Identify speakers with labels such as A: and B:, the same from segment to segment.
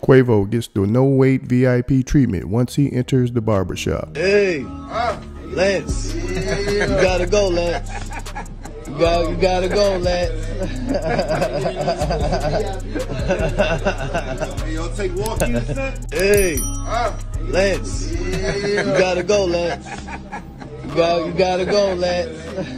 A: Quavo gets the no-wait VIP treatment once he enters the barbershop.
B: Hey, Lance, you gotta go, Lance. You gotta go, Lance.
C: Y'all take walk-ins, son?
B: Hey, Lance, you gotta go, Lance. You gotta go, Lance.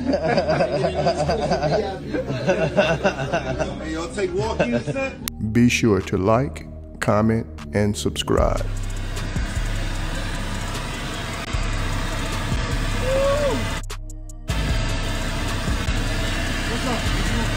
C: Y'all take walk-ins, son?
A: Be sure to like, comment, and subscribe.
C: What's up?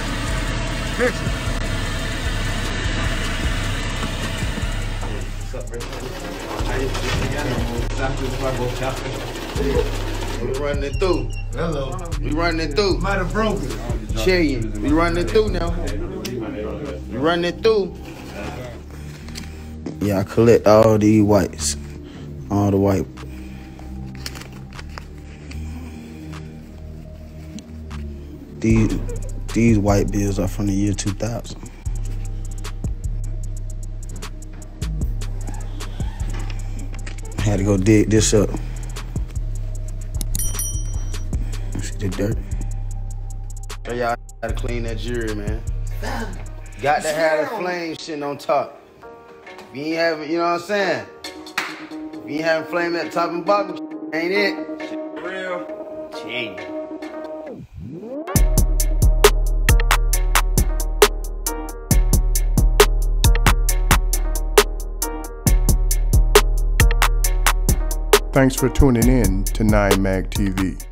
B: We running it through.
C: Hello.
B: We running it through.
C: Might have broken.
B: Chill you. We running it through now. We running it through. Yeah, I collect all these whites. All the white. These white bills are from the year 2000. I had to go dig this up. See the dirt. So y'all gotta clean that jewelry, man. Got to have the flame shit on top. If you ain't having, you know what I'm saying? If you ain't having flame at the top and bottom, ain't it? Shit real. Change.
A: Thanks for tuning in to 9 Mag TV.